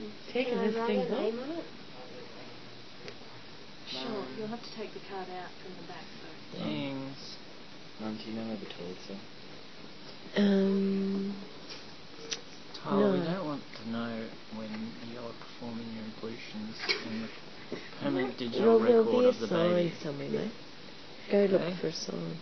taking this thing Can I write a name home. on it? Sure, you'll have to take the card out from the back though. Thanks. Mum, do you know where the toilets are? Oh, No. we don't want to know when you're performing your ablutions in the permanent digital There'll record be a of the sign baby. somewhere, mate. Go look Okay. for a sign.